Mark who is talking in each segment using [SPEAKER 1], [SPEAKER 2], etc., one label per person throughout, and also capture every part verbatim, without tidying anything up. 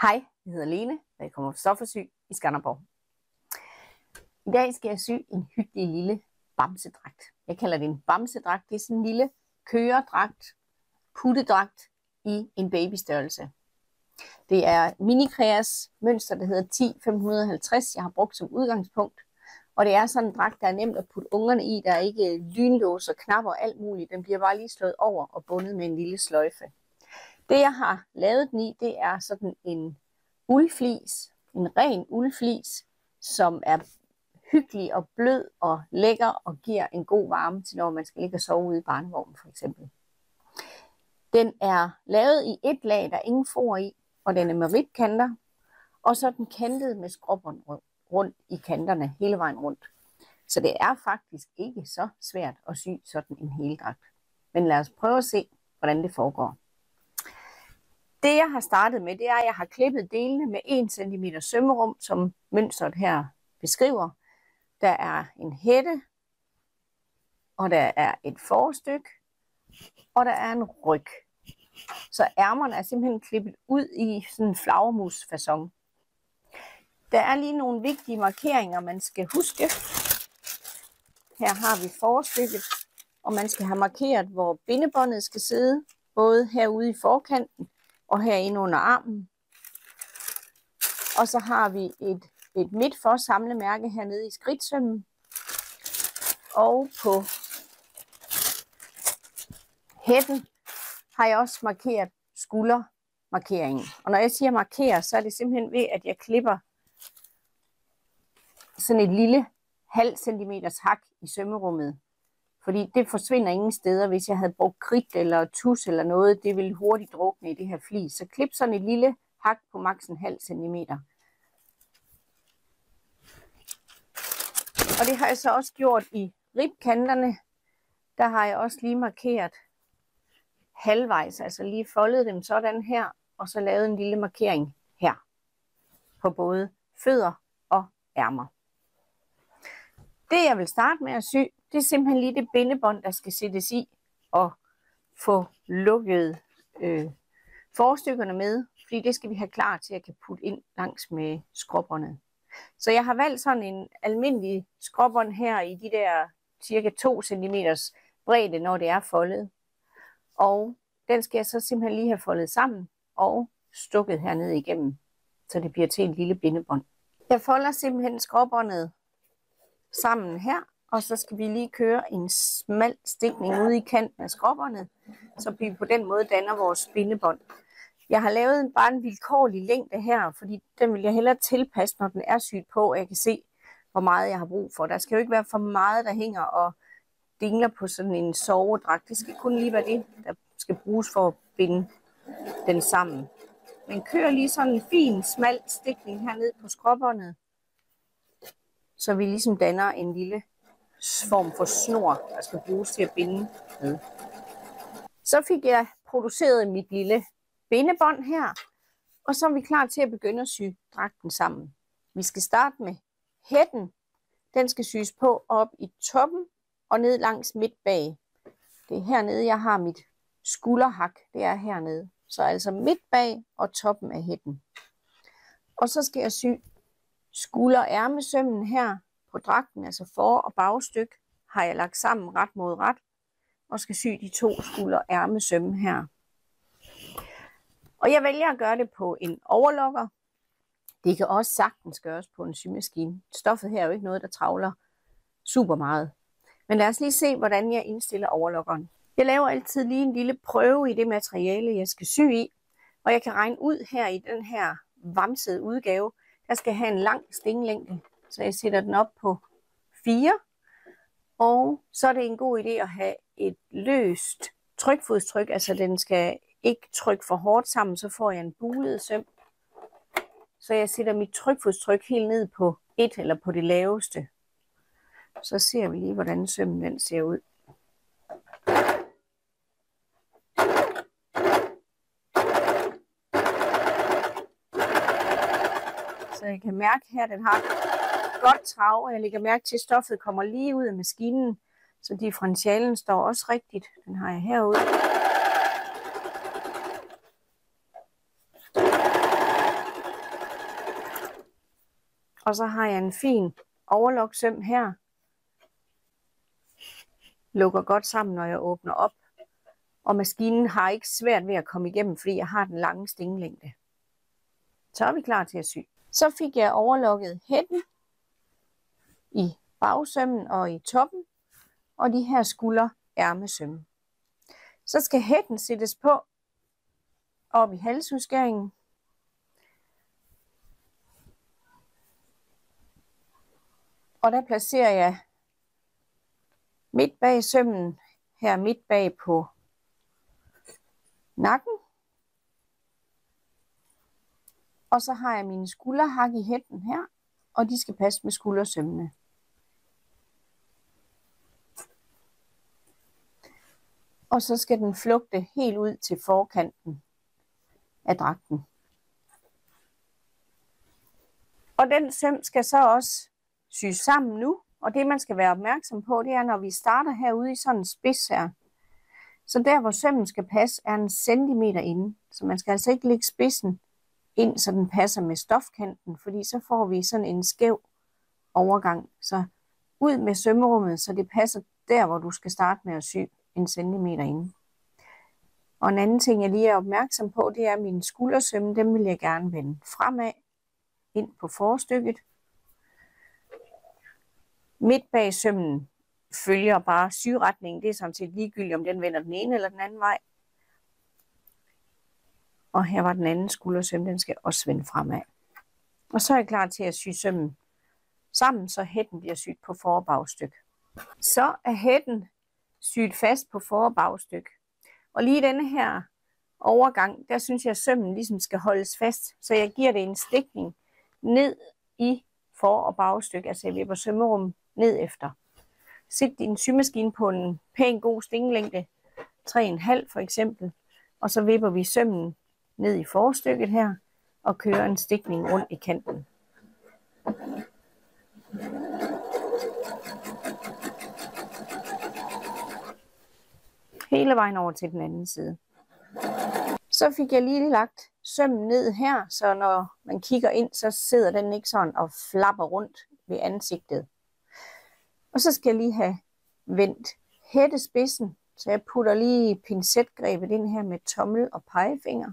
[SPEAKER 1] Hej, jeg hedder Lene, og jeg kommer fra Stoffersy i Skanderborg. I dag skal jeg sy en hyggelig lille bamsedragt. Jeg kalder det en bamsedragt. Det er sådan en lille køredragt, puttedragt i en babystørrelse. Det er Minicreas mønster, der hedder ti fem halvtreds, jeg har brugt som udgangspunkt. Og det er sådan en dragt, der er nemt at putte ungerne i. Der er ikke lynlås og knapper og alt muligt. Den bliver bare lige slået over og bundet med en lille sløjfe. Det jeg har lavet den i, det er sådan en uldflis, en ren uldflis, som er hyggelig og blød og lækker og giver en god varme til, når man skal ligge og sove ude i barnevognen for eksempel. Den er lavet i et lag, der er ingen for i, og den er med ridtkanter, og så er den kantet med skråbånd rundt i kanterne hele vejen rundt. Så det er faktisk ikke så svært at sy sådan en heldragt. Men lad os prøve at se, hvordan det foregår. Det jeg har startet med, det er, at jeg har klippet delene med en centimeter sømmerum, som mønstret her beskriver. Der er en hætte, og der er et forstykke, og der er en ryg. Så ærmerne er simpelthen klippet ud i sådan en flagermusfacon. Der er lige nogle vigtige markeringer, man skal huske. Her har vi forstykket, og man skal have markeret, hvor bindebåndet skal sidde, både herude i forkanten og herinde under armen. Og så har vi et, et midt for samlemærke hernede i skridtsømmen. Og på hætten har jeg også markeret skuldermarkeringen. Og når jeg siger markere, så er det simpelthen ved, at jeg klipper sådan et lille halv centimeters hak i sømmerummet. Fordi det forsvinder ingen steder, hvis jeg havde brugt kridt eller tus eller noget. Det ville hurtigt drukne i det her flis. Så klip sådan et lille hak på maks en halv centimeter. Og det har jeg så også gjort i ribkanterne. Der har jeg også lige markeret halvvejs, altså lige foldet dem sådan her, og så lavet en lille markering her på både fødder og ærmer. Det jeg vil starte med at sy, det er simpelthen lige det bindebånd, der skal sættes i og få lukket øh, forstykkerne med, fordi det skal vi have klar til at kan putte ind langs med skråbåndet. Så jeg har valgt sådan en almindelig skråbånd her i de der cirka to centimeter bredde, når det er foldet. Og den skal jeg så simpelthen lige have foldet sammen og stukket hernede igennem, så det bliver til en lille bindebånd. Jeg folder simpelthen skråbåndet sammen her, og så skal vi lige køre en smal stikning ude i kanten af skråbåndet, så vi på den måde danner vores bindebånd. Jeg har lavet bare en vilkårlig længde her, fordi den vil jeg hellere tilpasse, når den er syet på, og jeg kan se, hvor meget jeg har brug for. Der skal jo ikke være for meget, der hænger og dingler på sådan en sovedragt. Det skal kun lige være det, der skal bruges for at binde den sammen. Men kør lige sådan en fin, smal stikning herned på skråbåndet, så vi ligesom danner en lille form for snor, der skal bruges til at binde med. Så fik jeg produceret mit lille bindebånd her, og så er vi klar til at begynde at sy dragten sammen. Vi skal starte med hætten. Den skal sys på op i toppen og ned langs midt bag. Det er hernede, jeg har mit skulderhak. Det er hernede. Så altså midt bag og toppen af hætten. Og så skal jeg sy skulder-ærmesømmen her på dragten, altså for- og bagstyk, har jeg lagt sammen ret mod ret, og skal sy de to skulder-ærmesømme her. Og jeg vælger at gøre det på en overlokker. Det kan også sagtens gøres på en symaskine. Stoffet her er jo ikke noget, der travler super meget. Men lad os lige se, hvordan jeg indstiller overlokkeren. Jeg laver altid lige en lille prøve i det materiale, jeg skal sy i, og jeg kan regne ud her i den her vamsede udgave, der skal have en lang stinglængde, så jeg sætter den op på fire. Og så er det en god idé at have et løst trykfodstryk, altså den skal ikke trykke for hårdt sammen, så får jeg en bulet søm. Så jeg sætter mit trykfodstryk helt ned på et eller på det laveste. Så ser vi lige, hvordan sømmen den ser ud. Så jeg kan mærke her, at den har godt trav, og jeg lægger mærke til, at stoffet kommer lige ud af maskinen, så differentialen står også rigtigt. Den har jeg herude. Og så har jeg en fin overloksøm her. Lukker godt sammen, når jeg åbner op. Og maskinen har ikke svært ved at komme igennem, fordi jeg har den lange stinglængde. Så er vi klar til at sy. Så fik jeg overlokket hætten i bagsømmen og i toppen. Og de her skulder ærmesømme. Så skal hætten sættes på op i halsudskæringen. Og der placerer jeg midt bag sømmen, her midt bag på nakken. Og så har jeg mine skulderhak i hætten her, og de skal passe med skuldersømmene. Og så skal den flugte helt ud til forkanten af dragten. Og den søm skal så også syes sammen nu. Og det man skal være opmærksom på, det er, når vi starter herude i sådan en spids her. Så der hvor sømmen skal passe, er en centimeter inde. Så man skal altså ikke lægge spidsen ind, så den passer med stofkanten. Fordi så får vi sådan en skæv overgang. Så ud med sømmerummet, så det passer der, hvor du skal starte med at sy en centimeter inde. Og en anden ting, jeg lige er opmærksom på, det er, at mine skuldersømme, dem vil jeg gerne vende fremad ind på forstykket. Midt bag sømmen følger bare syretningen. Det er samtidig ligegyldigt, om den vender den ene eller den anden vej. Og her var den anden skuldersøm, den skal også vende fremad. Og så er jeg klar til at sy sømmen sammen, så hætten bliver syet på for- og bagstyk. Så er hætten syet fast på for- og bagstyk. Og lige denne her overgang, der synes jeg, at sømmen ligesom skal holdes fast. Så jeg giver det en stikning ned i for- og bagstyk. Altså jeg vipper sømmerummet ned efter. Sæt din symaskine på en pæn god stinglængde, tre komma fem for eksempel. Og så vipper vi sømmen ned i forstykket her og kører en stikning rundt i kanten. Hele vejen over til den anden side. Så fik jeg lige lagt sømmen ned her, så når man kigger ind, så sidder den ikke sådan og flapper rundt ved ansigtet. Og så skal jeg lige have vendt hættespidsen, så jeg putter lige pincetgrebet ind her med tommel og pegefinger.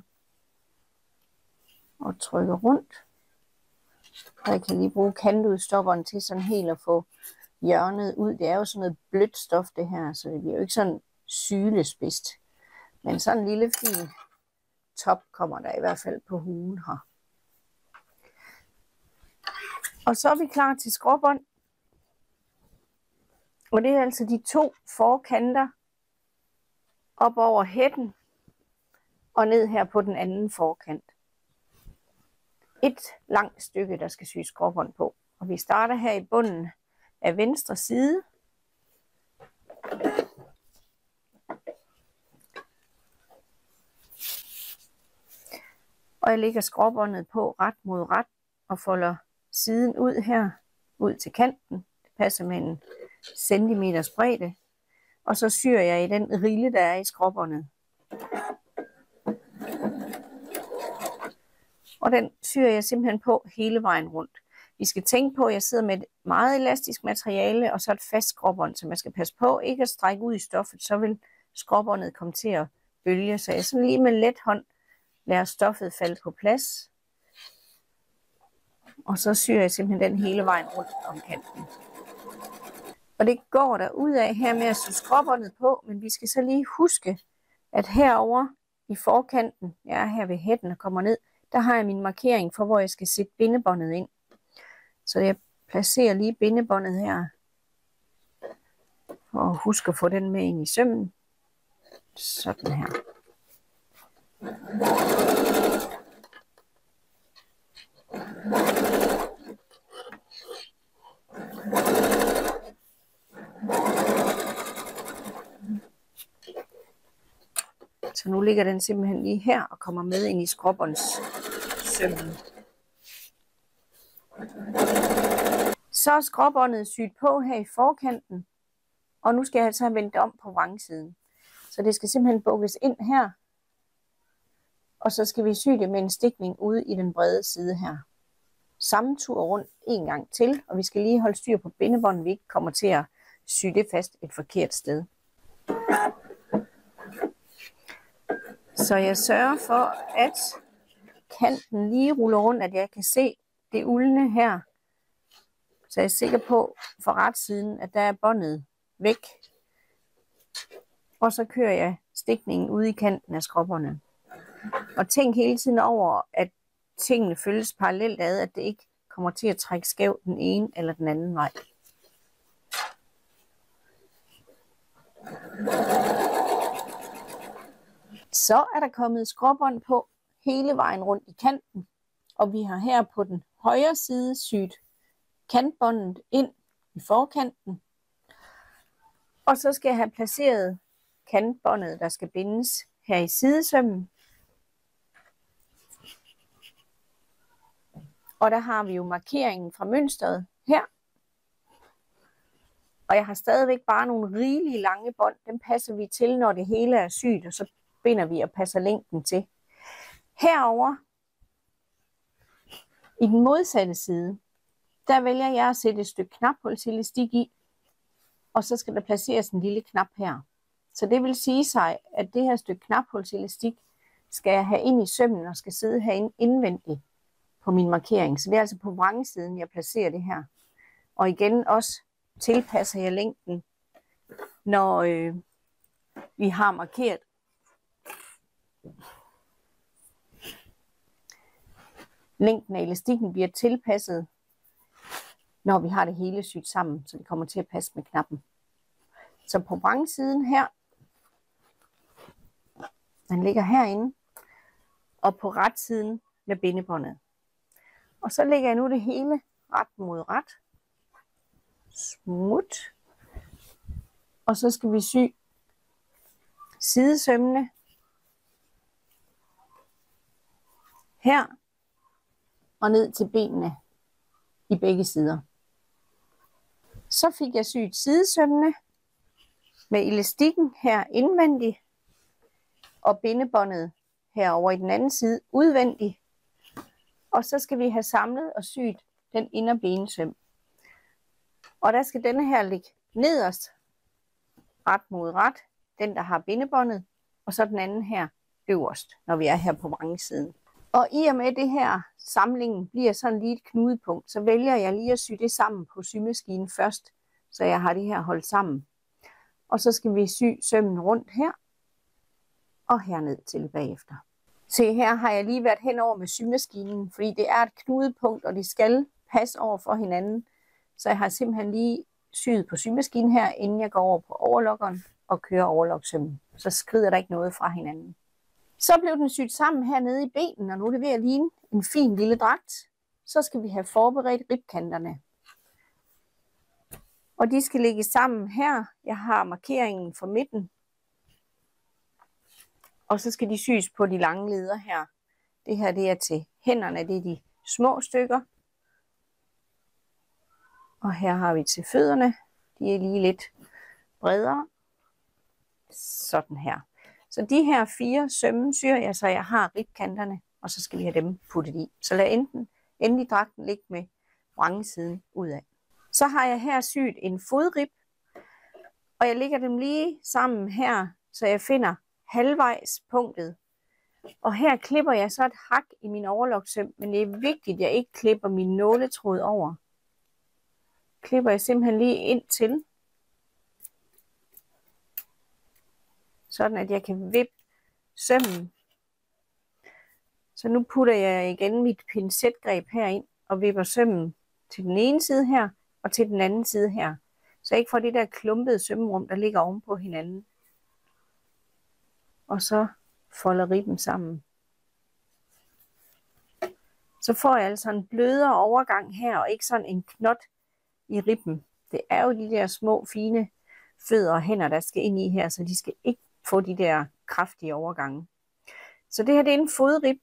[SPEAKER 1] Og trykker rundt. Og jeg kan lige bruge kantudstopperen til sådan helt at få hjørnet ud. Det er jo sådan noget blødt stof det her, så det bliver jo ikke sådan sylespidst. Men sådan en lille fin top kommer der i hvert fald på huen her. Og så er vi klar til skråbånd. Og det er altså de to forkanter op over hætten og ned her på den anden forkant. Et langt stykke, der skal sys skråbånd på. Og vi starter her i bunden af venstre side. Og jeg lægger skråbåndet på ret mod ret og folder siden ud her, ud til kanten. Det passer med en centimeters bredde. Og så syr jeg i den rille, der er i skråbåndet. Og den syr jeg simpelthen på hele vejen rundt. Vi skal tænke på, at jeg sidder med et meget elastisk materiale og så et fast skråbånd, så man skal passe på ikke at strække ud i stoffet, så vil skråbåndet komme til at bølge. Så jeg sådan lige med let hånd lader stoffet falde på plads. Og så syr jeg simpelthen den hele vejen rundt om kanten. Og det går der ud af her med at sy skråbåndet på, men vi skal så lige huske, at herover i forkanten, jeg er her ved hætten og kommer ned, der har jeg min markering for, hvor jeg skal sætte bindebåndet ind. Så jeg placerer lige bindebåndet her, og husk at få den med ind i sømmen. Sådan her. Så nu ligger den simpelthen lige her og kommer med ind i skråbåndssømmen. Så er skråbåndet syet på her i forkanten, og nu skal jeg altså have vendt om på vrangsiden. Så det skal simpelthen bukkes ind her, og så skal vi sy det med en stikning ude i den brede side her. samme tur rundt en gang til, og vi skal lige holde styr på bindebåndet, vi ikke kommer til at sy det fast et forkert sted. Så jeg sørger for, at kanten lige ruller rundt, at jeg kan se det uldne her. Så jeg er sikker på for retsiden, at der er båndet væk. Og så kører jeg stikningen ude i kanten af skråbåndet. Og tænk hele tiden over, at tingene følges parallelt ad, at det ikke kommer til at trække skævt den ene eller den anden vej. Så er der kommet skråbånd på hele vejen rundt i kanten, og vi har her på den højre side syet kantbåndet ind i forkanten. Og så skal jeg have placeret kantbåndet, der skal bindes her i sidesømmen. Og der har vi jo markeringen fra mønstret her. Og jeg har stadigvæk bare nogle rigelige lange bånd. Dem passer vi til, når det hele er syet, og så binder vi og passer længden til. Herover i den modsatte side, der vælger jeg at sætte et stykke knaphulselastik i, og så skal der placeres en lille knap her. Så det vil sige sig, at det her stykke knaphulselastik skal jeg have ind i sømmen og skal sidde herinde indvendigt på min markering. Så det er altså på vrangsiden, jeg placerer det her. Og igen også tilpasser jeg længden, når øh, vi har markeret. Længden af elastikken bliver tilpasset, når vi har det hele syet sammen, så det kommer til at passe med knappen. Så på vrangsiden her, den ligger herinde, og på retsiden med bindebåndet. Og så lægger jeg nu det hele ret mod ret. Smut. Og så skal vi sy sidesømmene her og ned til benene i begge sider. Så fik jeg syet sidesømmene med elastikken her indvendigt og bindebåndet herover i den anden side udvendigt. Og så skal vi have samlet og syet den indre benesøm. Og der skal denne her ligge nederst, ret mod ret, den der har bindebåndet, og så den anden her øverst, når vi er her på vrangsiden. Og i og med det her samlingen bliver sådan lige et knudepunkt, så vælger jeg lige at sy det sammen på symaskinen først, så jeg har det her holdt sammen. Og så skal vi sy sømmen rundt her og herned til bagefter. Se, her har jeg lige været henover med symaskinen, fordi det er et knudepunkt, og det skal passe over for hinanden. Så jeg har simpelthen lige syet på symaskinen her, inden jeg går over på overlokkeren og kører overloksømmen. Så skrider der ikke noget fra hinanden. Så blev den syet sammen hernede i benen, og nu er det ved at ligne en fin lille dragt. Så skal vi have forberedt ribkanterne. Og de skal ligge sammen her. Jeg har markeringen for midten. Og så skal de sys på de lange leder her. Det her det er til hænderne, det er de små stykker. Og her har vi til fødderne. De er lige lidt bredere. Sådan her. Så de her fire sømme syr jeg, så jeg har ribkanterne, og så skal vi have dem puttet i. Så lad enten endelig dragten ligge med vrangsiden ud af. Så har jeg her syet en fodrib, og jeg lægger dem lige sammen her, så jeg finder halvvejs punktet. Og her klipper jeg så et hak i min overloksøm, men det er vigtigt, at jeg ikke klipper min nåletråd over. Klipper jeg simpelthen lige ind til, sådan at jeg kan vippe sømmen. Så nu putter jeg igen mit pincetgreb herind og vipper sømmen til den ene side her og til den anden side her. Så jeg ikke får det der klumpede sømmerum, der ligger oven på hinanden. Og så folder ribben sammen. Så får jeg altså en blødere overgang her, og ikke sådan en knot i ribben. Det er jo de der små, fine fødder og hænder, der skal ind i her, så de skal ikke få de der kraftige overgange. Så det her det er en fodrib.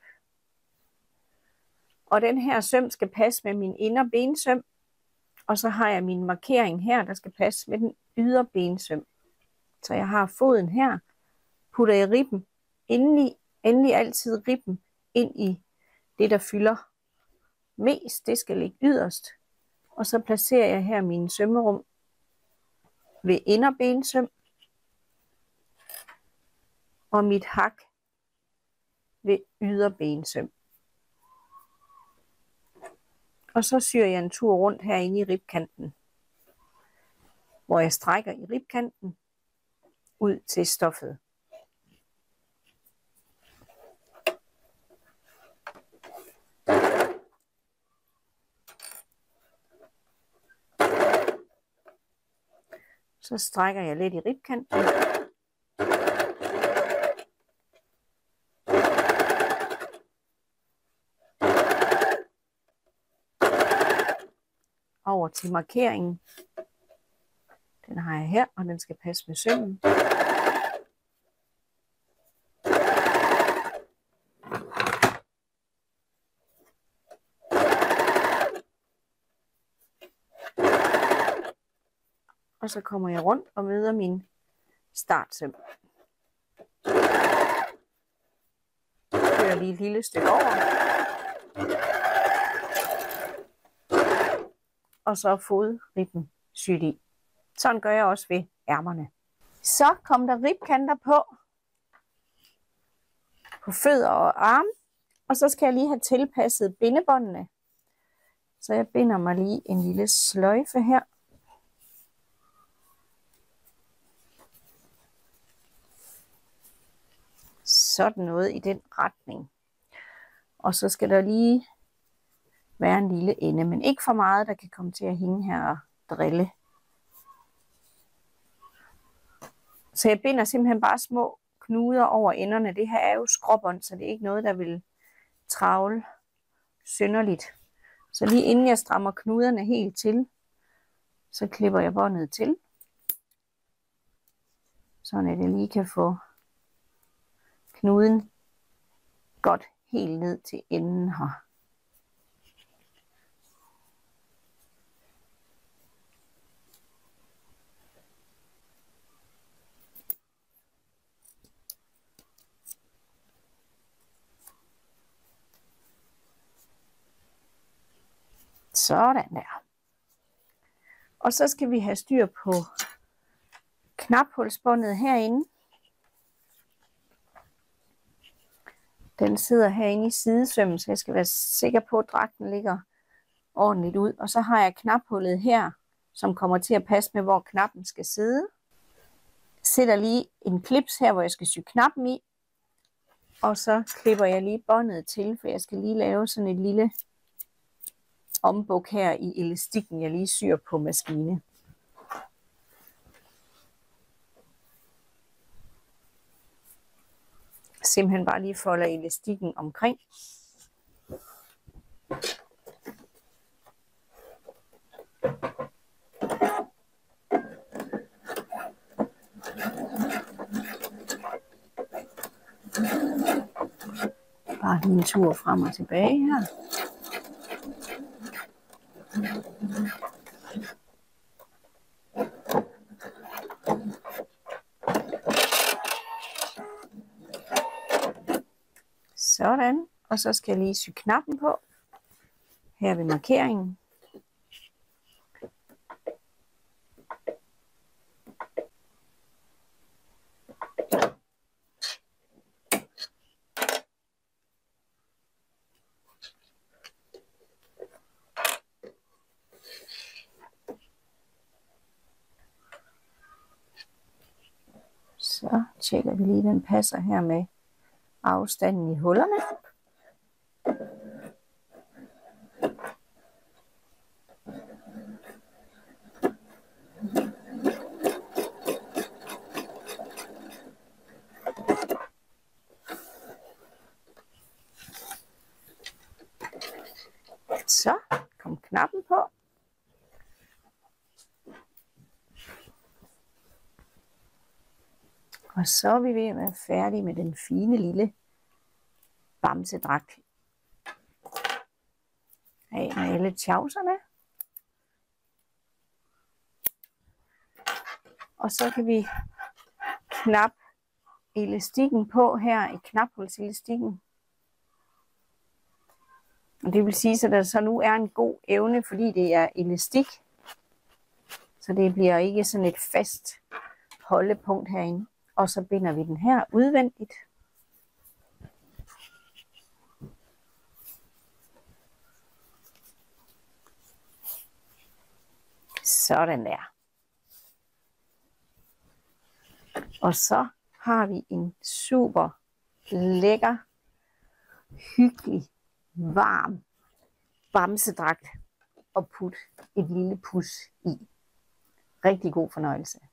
[SPEAKER 1] Og den her søm skal passe med min indre bensøm. Og så har jeg min markering her, der skal passe med den ydre bensøm. Så jeg har foden her. Putter jeg ribben endelig, endelig altid ribben ind i det, der fylder mest, det skal ligge yderst. Og så placerer jeg her mine sømmerum ved inderbensøm. Og mit hak ved yderbensøm. Og så syr jeg en tur rundt herinde i ribkanten, hvor jeg strækker i ribkanten ud til stoffet. Så strækker jeg lidt i ribkanten. Over til markeringen. Den har jeg her, og den skal passe med sømmen. Og så kommer jeg rundt og møder min startsøm. Kører lige et lille stykke over. Og så fodribben syet i. Sådan gør jeg også ved ærmerne. Så kom der ribkanter på. På fødder og arme. Og så skal jeg lige have tilpasset bindebåndene. Så jeg binder mig lige en lille sløjfe her. Sådan noget i den retning. Og så skal der lige være en lille ende, men ikke for meget, der kan komme til at hænge her og drille. Så jeg binder simpelthen bare små knuder over enderne. Det her er jo skråbånd, så det er ikke noget, der vil travle synderligt. Så lige inden jeg strammer knuderne helt til, så klipper jeg båndet til. Sådan at jeg lige kan få knuden godt helt ned til enden her. Sådan der. Og så skal vi have styr på knaphulsbåndet herinde. Den sidder herinde i sidesømmen, så jeg skal være sikker på, at dragten ligger ordentligt ud. Og så har jeg knaphullet her, som kommer til at passe med, hvor knappen skal sidde. Jeg sætter lige en klips her, hvor jeg skal sy knappen i. Og så klipper jeg lige båndet til, for jeg skal lige lave sådan et lille ombuk her i elastikken, jeg lige syr på maskine. Simpelthen bare lige folder elastikken omkring. Bare lige en tur frem og tilbage her. Sådan, og så skal jeg lige sy knappen på, her ved markeringen. Så tjekker vi lige, den passer her med afstanden i hullerne. Så kom knappen på. Og så er vi ved at være færdige med den fine lille bamsedragt. Af med alle tjavserne. Og så kan vi knap elastikken på her i knaphulselastikken. Og det vil sige, at der så nu er en god evne, fordi det er elastik. Så det bliver ikke sådan et fast holdepunkt herinde. Og så binder vi den her udvendigt. Sådan der. Og så har vi en super lækker, hyggelig, varm bamsedragt og putte et lille pus i. Rigtig god fornøjelse.